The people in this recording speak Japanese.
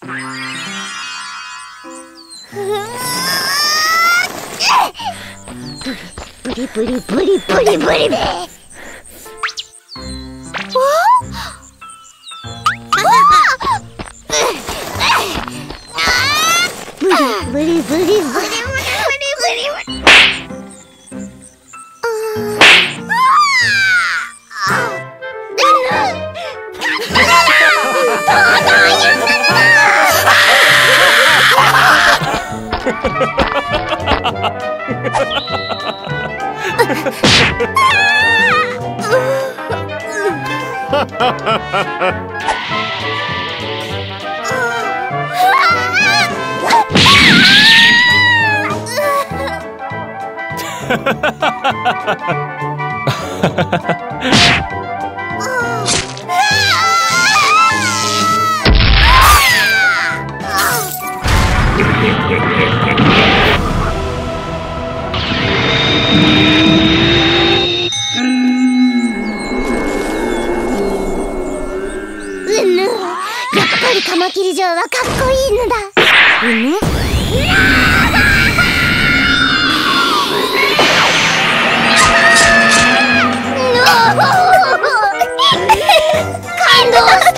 ブリブリブリブリブリブリ。ブリブリブリブリブリブリ。やっぱりカマキリ城はかっこいいのだ。感動した。